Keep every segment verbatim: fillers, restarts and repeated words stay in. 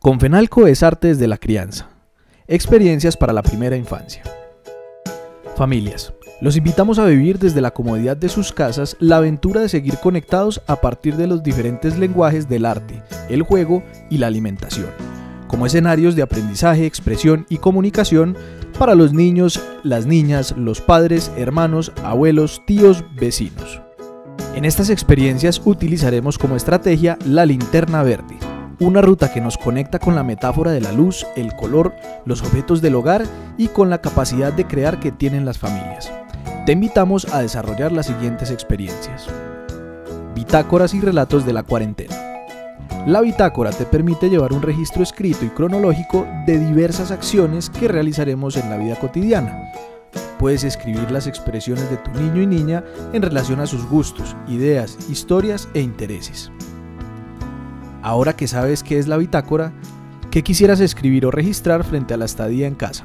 Confenalco es arte desde la crianza. Experiencias para la primera infancia. Familias, los invitamos a vivir desde la comodidad de sus casas la aventura de seguir conectados a partir de los diferentes lenguajes del arte, el juego y la alimentación, como escenarios de aprendizaje, expresión y comunicación para los niños, las niñas, los padres, hermanos, abuelos, tíos, vecinos. En estas experiencias utilizaremos como estrategia la linterna verde, una ruta que nos conecta con la metáfora de la luz, el color, los objetos del hogar y con la capacidad de crear que tienen las familias. Te invitamos a desarrollar las siguientes experiencias. Bitácoras y relatos de la cuarentena. La bitácora te permite llevar un registro escrito y cronológico de diversas acciones que realizaremos en la vida cotidiana. Puedes escribir las expresiones de tu niño y niña en relación a sus gustos, ideas, historias e intereses. Ahora que sabes qué es la bitácora, ¿qué quisieras escribir o registrar frente a la estadía en casa?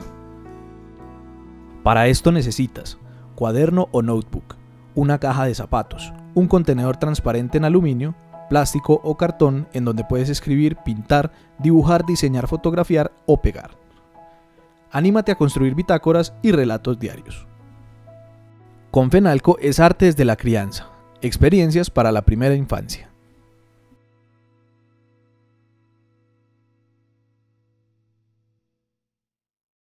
Para esto necesitas cuaderno o notebook, una caja de zapatos, un contenedor transparente en aluminio, plástico o cartón en donde puedes escribir, pintar, dibujar, diseñar, fotografiar o pegar. Anímate a construir bitácoras y relatos diarios. Confenalco es arte desde la crianza, experiencias para la primera infancia.